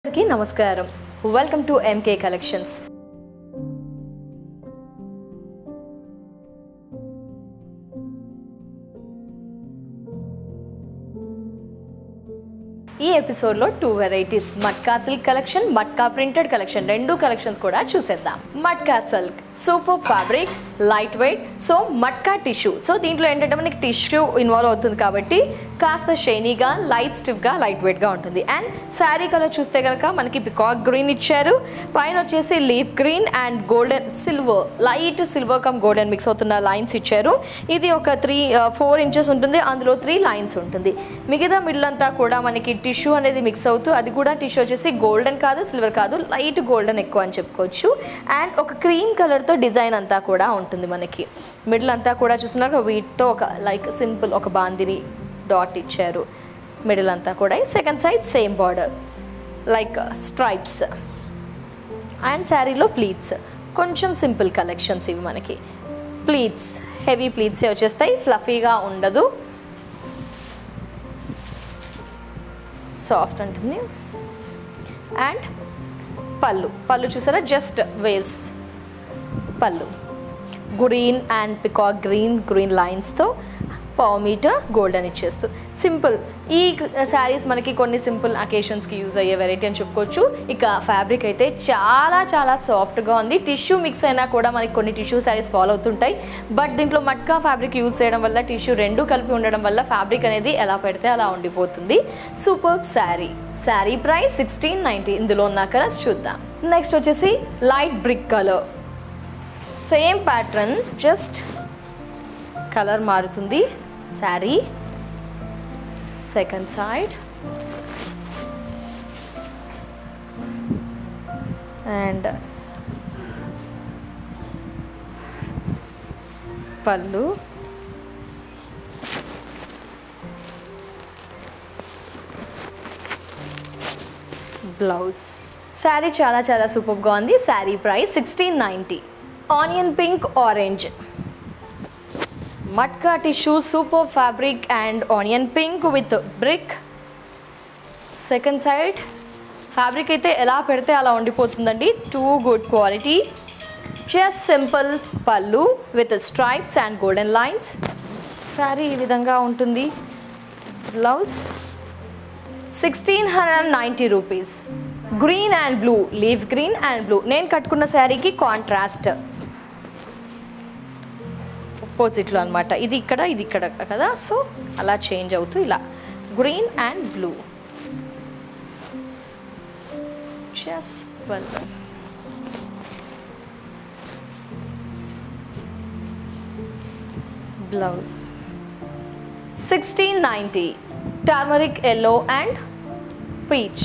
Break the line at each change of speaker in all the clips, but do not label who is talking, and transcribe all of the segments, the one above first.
నమస్కారం. Welcome to MK collections. ఈ ఎపిసోడ్లో 2 varieties matka silk collection, matka printed collection, రెండు కలెక్షన్స్ కూడా చూసేద్దాం. Matka silk super fabric, light weight. So matka tissue. So దీంట్లో ఏంటంటే మనకి టిష్యూ ఇన్వాల్వ్ అవుతుంది కాబట్టి కాస్త షైనీగా, లైట్ స్టిఫ్గా, లైట్ వెయిట్గా ఉంటుంది. అండ్ శారీ కలర్ చూస్తే కనుక మనకి పికాక్ గ్రీన్ ఇచ్చారు, పైన వచ్చేసి leaf green and golden silver, light silver come golden mix అవుతున్న లైన్స్ ఇచ్చారు. ఇది ఒక 4 ఇంచెస్ ఉంటుంది, అందులో 3 లైన్స్ ఉంటుంది. మిగతా మిడిల్ అంతా కూడా మనకి టిష్యూ అనేది మిక్స్ అవుతూ, అది కూడా టిష్యూ వచ్చేసి గోల్డెన్ కాదు, సిల్వర్ కాదు, లైట్ గోల్డెన్ ఎక్కువ అని చెప్పుకోవచ్చు. అండ్ ఒక క్రీమ్ కలర్తో డిజైన్ అంతా కూడా ఉంటుంది. మనకి మిడిల్ అంతా కూడా చూస్తున్నారు వీటితో ఒక లైక్ సింపుల్ ఒక బాందిని డాట్ ఇచ్చారు. మిడిల్ అంతా కూడా second side same border like stripes and శారీలో ప్లీట్స్. కొంచెం సింపుల్ కలెక్షన్స్ ఇవి. మనకి ప్లీట్స్ హెవీ ప్లీట్స్ వచ్చేస్తాయి, ఫ్లఫీగా ఉండదు, సాఫ్ట్ ఉంటుంది. అండ్ పళ్ళు చూసారా, just waves pallu green and peacock green లైన్స్తో పావు మీటర్ గోల్డెన్ ఇచ్చేస్తూ సింపుల్. ఈ శారీస్ మనకి కొన్ని సింపుల్ అకేషన్స్కి యూజ్ అయ్యే వెరైటీ అని చెప్పుకోవచ్చు. ఇక ఫ్యాబ్రిక్ అయితే చాలా చాలా సాఫ్ట్గా ఉంది. టిష్యూ మిక్స్ అయినా కూడా మనకి కొన్ని టిష్యూ శారీస్ ఫాలో అవుతుంటాయి, బట్ దీంట్లో మట్కా ఫ్యాబ్రిక్ యూజ్ చేయడం వల్ల, టిష్యూ రెండు కలిపి ఉండడం వల్ల ఫ్యాబ్రిక్ అనేది ఎలా పెడితే అలా ఉండిపోతుంది. Super sari price 1690. ఇందులో ఉన్న కలర్స్ చూద్దాం. నెక్స్ట్ వచ్చేసి light brick colour, same pattern, just colour మారుతుంది. Sari second side and pallu, blouse. Sari చాలా చాలా సూపర్గా ఉంది. Sari price 1690. Onion pink orange matka tissue super fabric and onion pink with brick. Second side fabric అయితే ఎలా పెడితే అలా ఉండిపోతుందండి, too good quality. Just simple pallu with stripes and golden lines. Sari ఈ విధంగా ఉంటుంది. Blouse 1690 rupees. Green and blue, leaf green and blue. నేను కట్టుకున్న శారీకి కాంట్రాస్ట్ ఆపోజిట్లో అనమాట. ఇది ఇక్కడ కదా, సో అలా చేంజ్ అవుతూ ఇలా green and blue. Blouse 1690. Turmeric yellow and peach.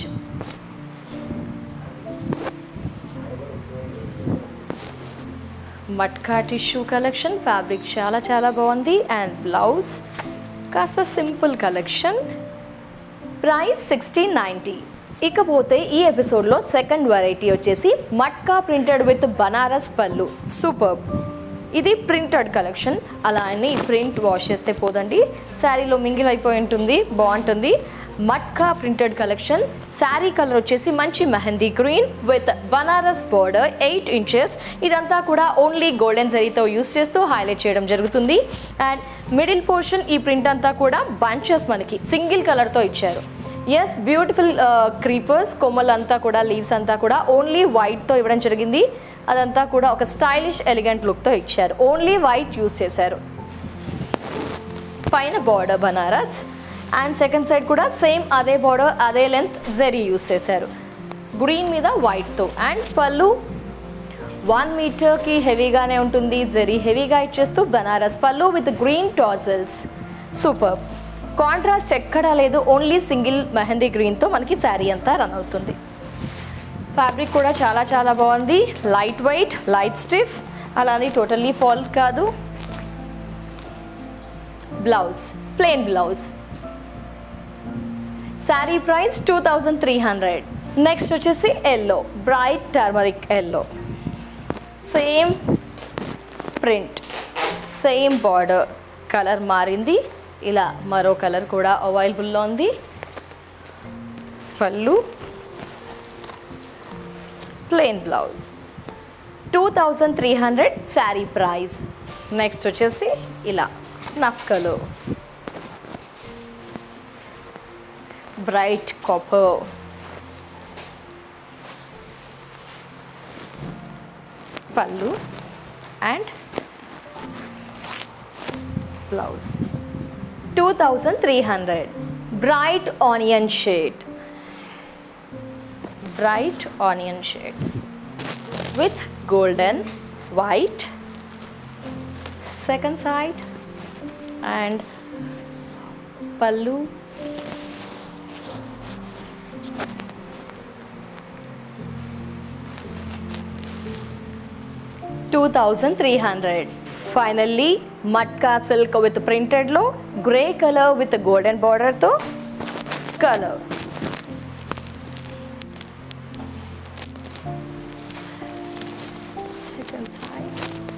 Matka tissue collection, fabric చాలా చాలా బాగుంది. అండ్ బ్లౌజ్ కాస్త సింపుల్ కలెక్షన్, ప్రైస్ 1690. ఇకపోతే ఈ ఎపిసోడ్లో సెకండ్ వెరైటీ వచ్చేసి మట్కా ప్రింటెడ్ విత్ బనారస్ పళ్ళు. సూపర్. ఇది ప్రింటెడ్ కలెక్షన్. అలా అని ప్రింట్ వాష్ చేస్తే పోదండి, శారీలో మింగిల్ అయిపోయి ఉంటుంది, బాగుంటుంది. Matka printed collection. Sari colour వచ్చేసి మంచి mehndi green with Banaras border 8 inches. ఇదంతా కూడా ఓన్లీ గోల్డెన్ జరీతో యూస్ చేస్తూ హైలైట్ చేయడం జరుగుతుంది. అండ్ మిడిల్ పోర్షన్ ఈ ప్రింట్ అంతా కూడా బంచెస్ మనకి సింగిల్ కలర్తో ఇచ్చారు. ఎస్, బ్యూటిఫుల్ క్రీపర్స్, కొమ్మలంతా కూడా, లీవ్స్ అంతా కూడా ఓన్లీ వైట్తో ఇవ్వడం జరిగింది. అదంతా కూడా ఒక స్టైలిష్ ఎలిగెంట్ లుక్తో ఇచ్చారు. ఓన్లీ వైట్ యూస్ చేశారు. పైన border Banaras and second side కూడా సేమ్ అదే బార్డర్, అదే లెంత్ జరీ యూస్ చేశారు. గ్రీన్ మీద వైట్తో. అండ్ పళ్ళు 1 మీటర్కి హెవీగానే ఉంటుంది, జరీ హెవీగా ఇచ్చేస్తూ Banaras pallu with green tassels. Super. Contrast ఎక్కడా లేదు, ఓన్లీ సింగిల్ మెహందీ గ్రీన్తో మనకి శారీ అంతా రన్ అవుతుంది. ఫ్యాబ్రిక్ కూడా చాలా చాలా బాగుంది. లైట్ వెయిట్, లైట్ స్టిఫ్, అలానే టోటల్లీ ఫాల్ కాదు. Blouse plain blouse. Sari price 2300. Next వచ్చేసి yellow, bright turmeric yellow. Same print, same border, colour మారింది. ఇలా మరో కలర్ కూడా అవైలబుల్లో ఉంది. Pallu plain blouse 2300 sari price. Next వచ్చేసి ఇలా snuff colour, bright copper, pallu and blouse 2300. Bright onion shade, bright onion shade with golden white second side and pallu, $2,300. Finally matka silk with printed lo grey color with golden border to color. Second side,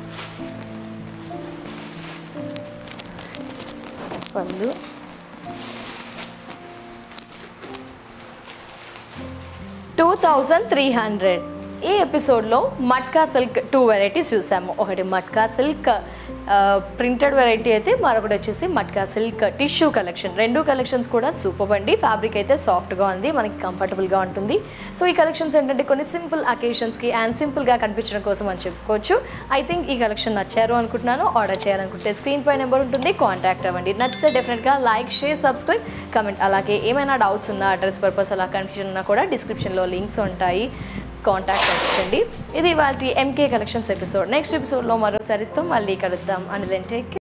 pallu, $2,300. ఈ ఎపిసోడ్లో matka silk 2 varieties చూసాము. ఒకటి matka silk printed variety అయితే, మరొకటి వచ్చేసి matka silk tissue collection. రెండు collections కూడా super అండి. ఫ్యాబ్రిక్ అయితే సాఫ్ట్గా ఉంది, మనకి కంఫర్టబుల్గా ఉంటుంది. సో ఈ కలెక్షన్స్ ఏంటంటే కొన్ని సింపుల్ అకేషన్స్కి అండ్ సింపుల్గా కనిపించడం కోసం అని చెప్పుకోవచ్చు. ఐ థింక్ ఈ కలెక్షన్ నచ్చారు అనుకుంటున్నాను. ఆర్డర్ చేయాలనుకుంటే స్క్రీన్ పై నెంబర్ ఉంటుంది, కాంటాక్ట్ అవ్వండి. నచ్చితే డెఫినెట్గా లైక్, షేర్, సబ్స్క్రైబ్, కమెంట్. అలాగే ఏమైనా డౌట్స్ ఉన్నా, అడ్రస్ పర్పస్ అలా కన్ఫ్యూజన్ ఉన్నా కూడా డిస్క్రిప్షన్లో లింక్స్ ఉంటాయి, కాంటాక్ట్ అవ్వండి. ఇది ఇవాల్టి ఎంకే కలెక్షన్స్ ఎపిసోడ్. నెక్స్ట్ ఎపిసోడ్లో మరో సారీతో మళ్ళీ కలుద్దాం. అండ్ టేక్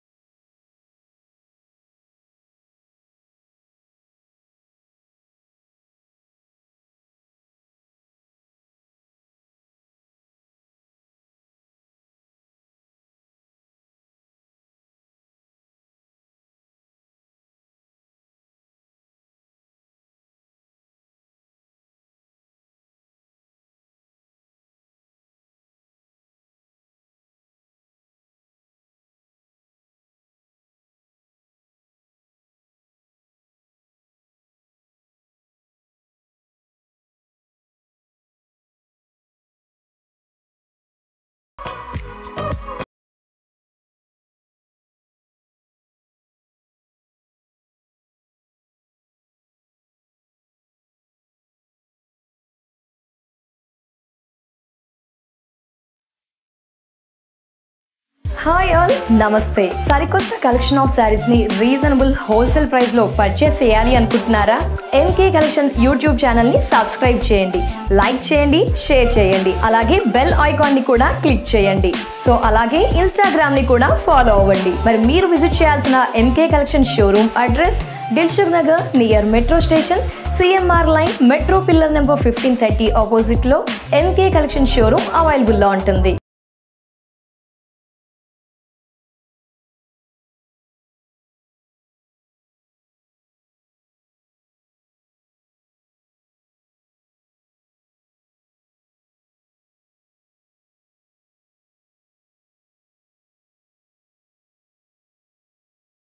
హాయ్ ఆల్, నమస్తే. సరికొత్త కలెక్షన్ ఆఫ్ శారీస్ని రీజనబుల్ హోల్సేల్ ప్రైస్లో పర్చేస్ చేయాలి అనుకుంటున్నారా? ఎంకే కలెక్షన్ యూట్యూబ్ ఛానల్ని సబ్స్క్రైబ్ చేయండి, లైక్ చేయండి, షేర్ చేయండి. అలాగే బెల్ ఐకాన్ని కూడా క్లిక్ చేయండి. సో అలాగే ఇన్స్టాగ్రామ్ని కూడా ఫాలో అవ్వండి. మరి మీరు విజిట్ చేయాల్సిన MK collection showroom address Dilsukhnagar near metro station, CMR line, metro pillar number 1530 ఆపోజిట్లో ఎంకే కలెక్షన్ షోరూమ్ అవైలబుల్లో ఉంటుంది.